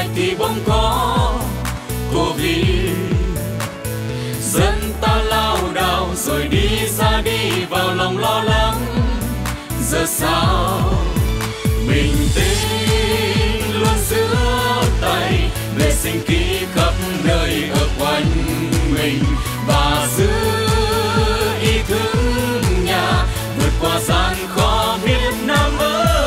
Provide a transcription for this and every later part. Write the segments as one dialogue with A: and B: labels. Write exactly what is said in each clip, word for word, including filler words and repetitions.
A: lại thì bỗng có Covid. Dân ta lao đao rồi đi ra đi vào lòng lo lắng. Giờ sao bình tĩnh luôn giữa tay, để sinh khí khắp nơi ở quanh mình, và giữ ý thức nhà vượt qua gian khó Việt Nam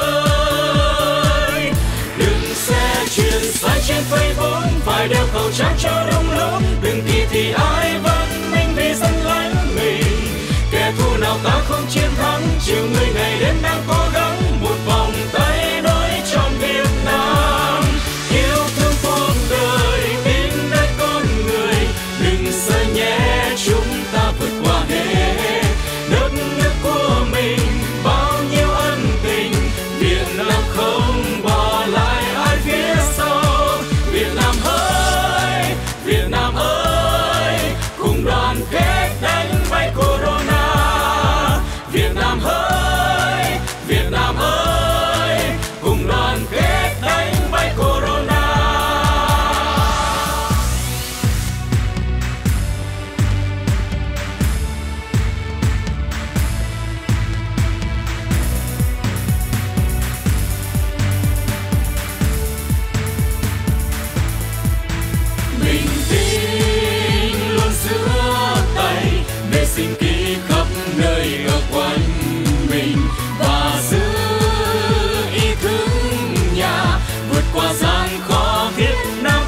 A: ơi. Đừng xe truyền sai trên Facebook, phải đeo khẩu trang cho đúng lúc. Đừng kỳ thị ai văn minh vì dân lánh mình. Kẻ thù nào ta không chiến thắng, chiều người ngày đêm đang cố gắng một vòng tay nối trọn Việt Nam. Yêu thương cuộc đời, tin nơi con người, đừng sợ nhé, chúng ta vượt qua hết. Đất nước của mình bao nhiêu ân tình, Việt Nam không bỏ lại ai phía sau. Việt Nam ơi, Việt Nam ơi, cùng đoàn kết đánh bay Corona. Việt Nam ơi, Việt Nam ơi, cùng đoàn kết đánh bay Corona. Bình tĩnh luôn giữa tay, để sinh khí khắp nơi ở quanh mình, và giữ ý thức nhà vượt qua gian khó Việt Nam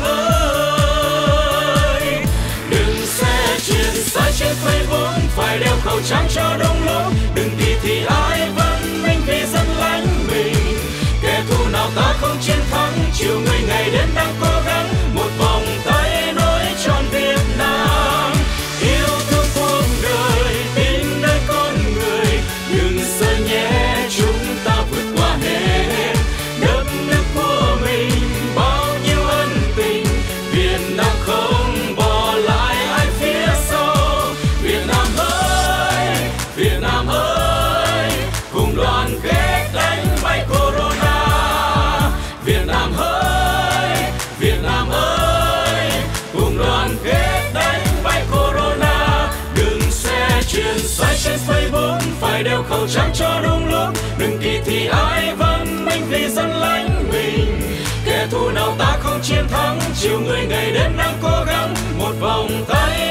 A: ơi. Đừng xe truyền sai trên Facebook, phải đeo khẩu trang cho đúng lúc. Đừng kỳ thị ai văn minh vì dân lánh mình. Kẻ thù nào ta không chiến thắng, chiều người ngày đêm đang cố gắng một vòng tay nối trọn Việt Nam. Yêu thương cuộc đời, tin nơi con người, đừng sợ nhé, chúng ta vượt qua hết. Đất nước của mình bao nhiêu ân tình, Việt Nam không bỏ lại ai phía sau. Việt Nam ơi, Việt Nam ơi, cùng đoàn kết đánh bay Corona. Việt Nam ơi, Việt Nam ơi, cùng đoàn kết đánh bay Corona. Đừng xe truyền sai trên Facebook, phải đeo khẩu trang cho đúng lúc. Đừng kỳ thị ai văn minh vì dân lánh mình. Kẻ thù nào ta không chiến thắng, chiều người ngày đêm đang cố gắng một vòng tay